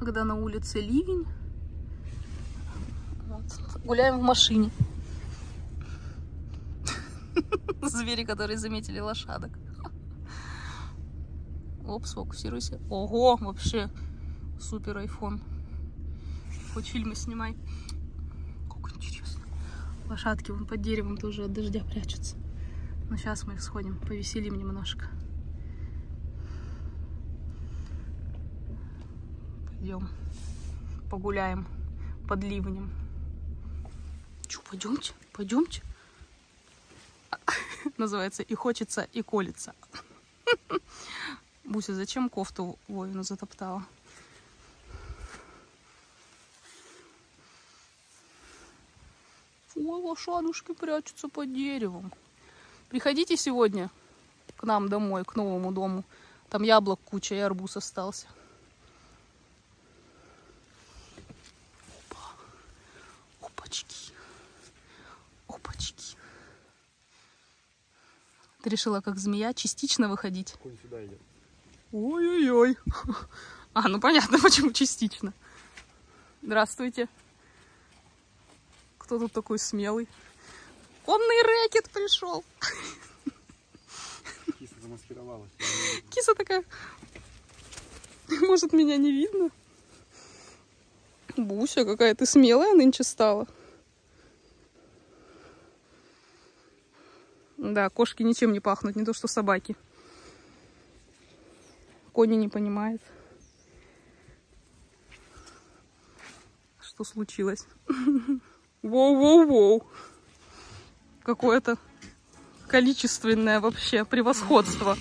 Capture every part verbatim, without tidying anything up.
когда на улице ливень. Вот. Гуляем в машине. Звери, которые заметили лошадок. Оп, сфокусируйся. Ого, вообще супер айфон. Хоть фильмы снимай. Как интересно. Лошадки вон под деревом тоже от дождя прячутся. Но сейчас мы их сходим, повеселим немножко. Пойдем погуляем под ливнем. Че, пойдемте, пойдемте. Называется «И хочется, и колется». Буся, зачем кофту воину затоптала? Ой, лошадушки прячутся под деревом. Приходите сегодня к нам домой, к новому дому. Там яблок куча и арбуз остался. Опа. Опачки. Опачки. Ты решила, как змея, частично выходить? Конь сюда идет. Ой-ой-ой. А, ну понятно, почему частично. Здравствуйте. Кто тут такой смелый? Конный рэкет пришел. Киса замаскировалась. Киса такая. Может, меня не видно? Буся, какая ты смелая нынче стала. Да, кошки ничем не пахнут, не то что собаки. Кони не понимает, что случилось. Воу-воу-воу. Какое-то количественное вообще превосходство.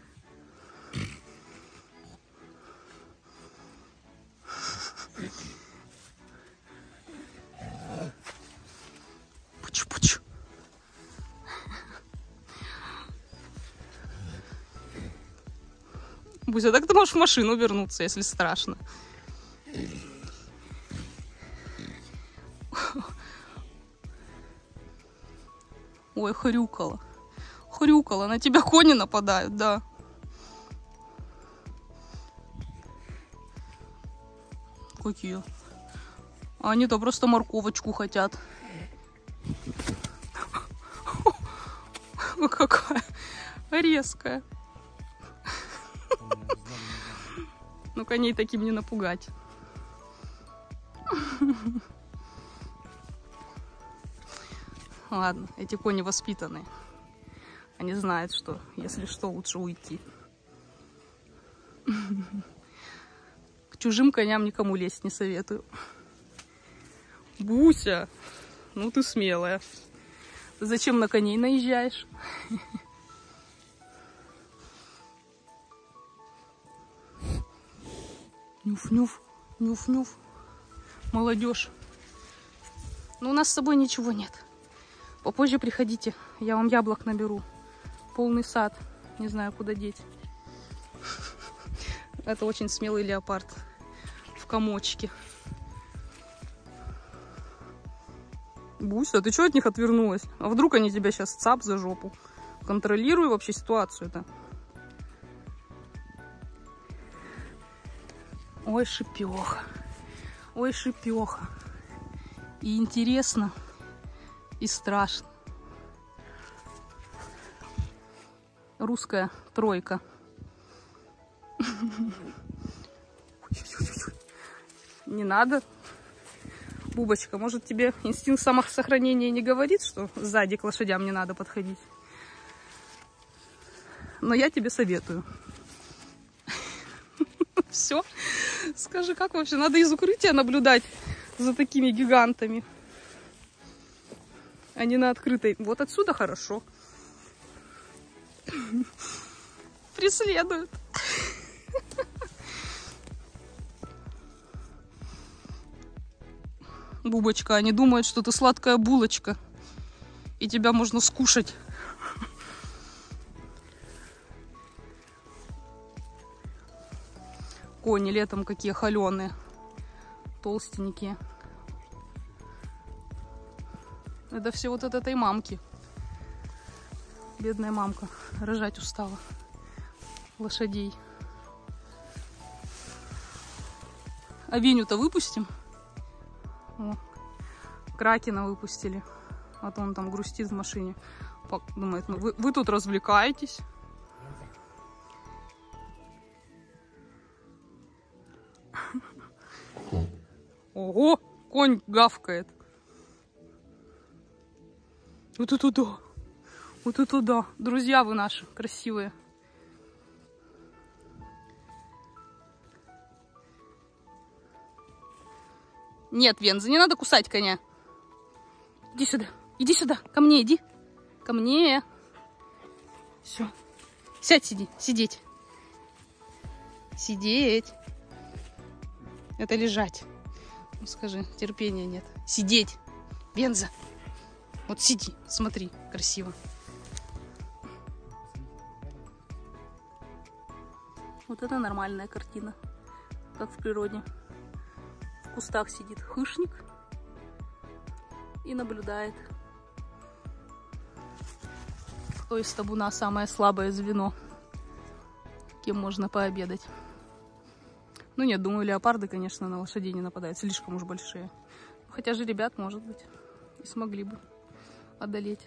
Пуч-пуч. Буся, так ты можешь в машину вернуться, если страшно. Ой, хрюкала. Хрюкала. На тебя кони нападают, да. Какие? А они-то просто морковочку хотят. Какая резкая. Ну, коней таким не напугать. Ладно, эти кони воспитанные. Они знают, что, если что, лучше уйти. К чужим коням никому лезть не советую. Буся, ну ты смелая. Зачем на коней наезжаешь? Нюф-нюф, нюф-нюф. Молодежь. Но у нас с собой ничего нет. Попозже приходите, я вам яблок наберу. Полный сад. Не знаю, куда деть. Это очень смелый леопард. В комочке. Буся, ты что от них отвернулась? А вдруг они тебя сейчас цап за жопу? Контролируй вообще ситуацию-то. Ой, шипеха. Ой, шипеха. И интересно, и страшно. Русская тройка. Не надо. Бубочка, может, тебе инстинкт самосохранения не говорит, что сзади к лошадям не надо подходить? Но я тебе советую. Все. Скажи, как вообще? Надо из укрытия наблюдать за такими гигантами. А не на открытой. Вот отсюда хорошо. Преследуют. Бубочка, они думают, что ты сладкая булочка. И тебя можно скушать. Кони летом какие холеные. Толстенькие. Это все вот от этой мамки. Бедная мамка. Рожать устала. Лошадей. А Веню-то выпустим. О, Кракена выпустили. А то он там грустит в машине. Думает, ну вы, вы тут развлекаетесь. Ого, конь гавкает. Вот это да. Вот это да. Друзья вы наши, красивые. Нет, Венза, не надо кусать коня. Иди сюда. Иди сюда. Ко мне иди. Ко мне. Все. Сядь, сиди. Сидеть. Сидеть. Это лежать. Ну, скажи, терпения нет. Сидеть. Венза. Вот сиди. Смотри. Красиво. Вот это нормальная картина. Как в природе. В кустах сидит хищник и наблюдает. Кто из табуна самое слабое звено, кем можно пообедать. Ну нет, думаю, леопарды, конечно, на лошадей не нападают, слишком уж большие. Хотя же ребят, может быть, и смогли бы одолеть.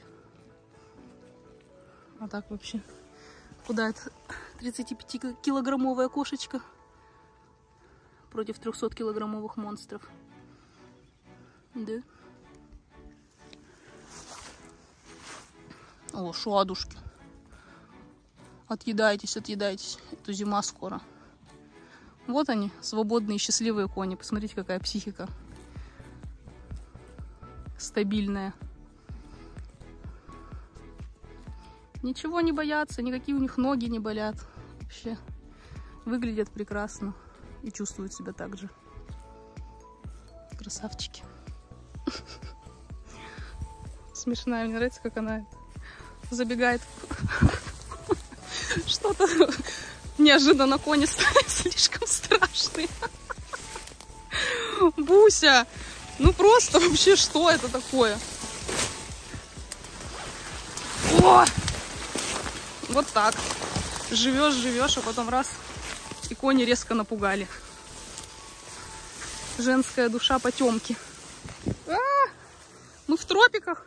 А так вообще, куда это тридцатипятикилограммовая кошечка против трехсоткилограммовых монстров? Да. О, шладушки. Отъедайтесь, отъедайтесь. Это зима скоро. Вот они, свободные, счастливые кони. Посмотрите, какая психика. Стабильная. Ничего не боятся, никакие у них ноги не болят. Вообще выглядят прекрасно и чувствуют себя так же. Красавчики. Смешная, мне нравится, как она забегает. Что-то неожиданно кони стали слишком страшные. Буся, ну просто вообще, что это такое? О! Вот так. Живешь, живешь, а потом раз, и кони резко напугали. Женская душа потемки. А, мы в тропиках.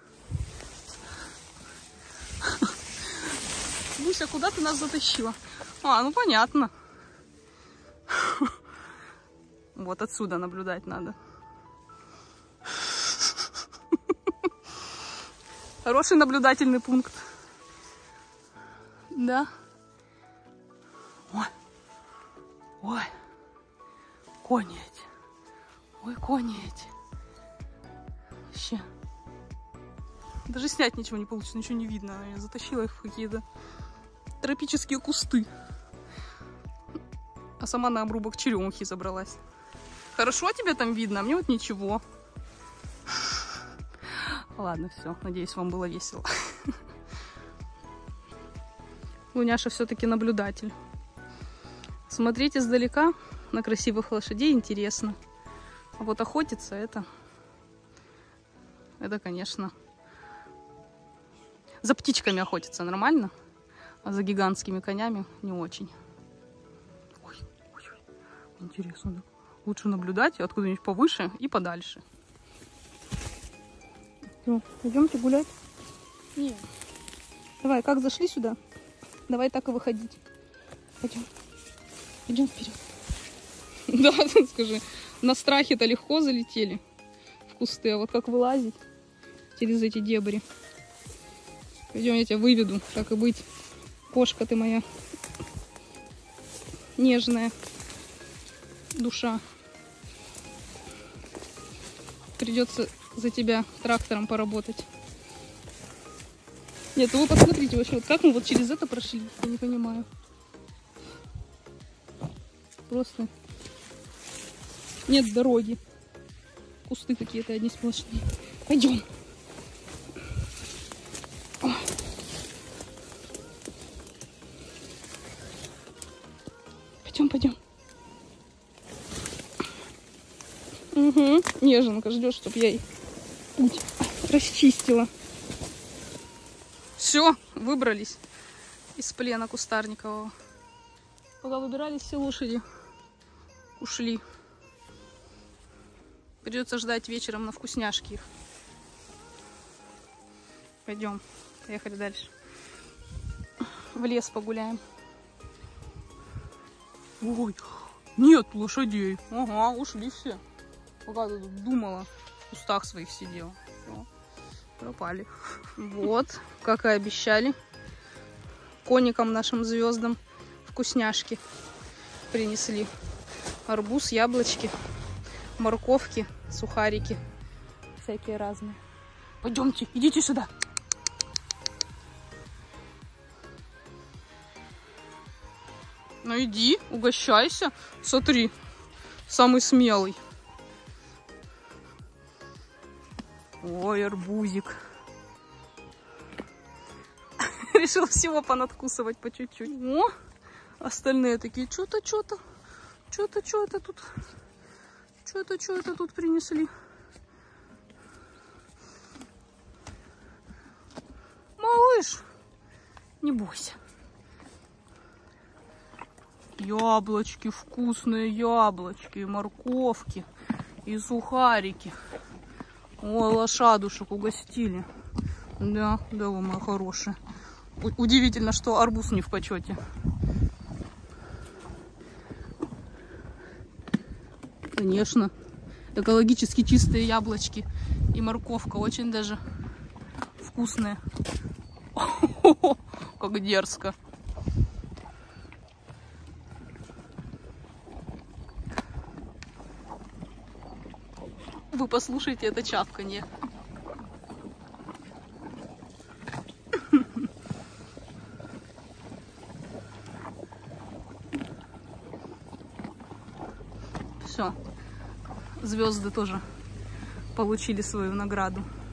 Буся, куда ты нас затащила? А, ну понятно. Вот отсюда наблюдать надо. Хороший наблюдательный пункт. Да. Ой. Ой. Кони эти. Ой, кони эти. Вообще. Даже снять ничего не получится, ничего не видно. Я затащила их в какие-то тропические кусты. А сама на обрубок черемухи забралась. Хорошо тебе там видно, а мне вот ничего. Ладно, все. Надеюсь, вам было весело. Луняша все-таки наблюдатель. Смотреть издалека на красивых лошадей интересно. А вот охотиться это... Это, конечно... За птичками охотиться нормально, а за гигантскими конями не очень. Ой, ой, ой. Интересно, да? Лучше наблюдать откуда-нибудь повыше и подальше. Все, идемте гулять. Нет. Давай, как зашли сюда? Давай так и выходить. Пойдем. Идем вперед. Да, скажи, на страхе-то легко залетели в кусты, а вот как вылазить через эти дебри? Пойдем, я тебя выведу, как и быть. Кошка ты моя нежная душа. Придется за тебя трактором поработать. Нет, ну вы посмотрите вообще, вот как мы вот через это прошли, я не понимаю. Просто нет дороги. Кусты какие-то одни сплошные. Пойдем. Пойдем, пойдем. Угу. Неженка ждет, чтобы я ей путь расчистила. Все, выбрались из плена кустарникового. Пока выбирались, все лошади ушли. Придется ждать вечером на вкусняшки их. Пойдем, поехали дальше. В лес погуляем. Ой, нет лошадей. Ага, ушли все. Пока ты тут думала, в кустах своих сидела. Все, пропали. Вот, как и обещали, коникам нашим звездам вкусняшки принесли. Арбуз, яблочки, морковки, сухарики. Всякие разные. Пойдемте, идите сюда. Ну иди, угощайся. Смотри, самый смелый. Ой, арбузик. Решил всего понадкусывать по чуть-чуть. О, остальные такие, что-то, что-то, что-то, что это тут, что-то, что это тут принесли. Малыш, не бойся. Яблочки, вкусные яблочки, и морковки, и сухарики. Ой, лошадушек угостили. Да, да, вы мои хорошие. Удивительно, что арбуз не в почете. Конечно, экологически чистые яблочки и морковка очень даже вкусные. Как дерзко. Вы послушайте это чавканье. Все, звезды тоже получили свою награду.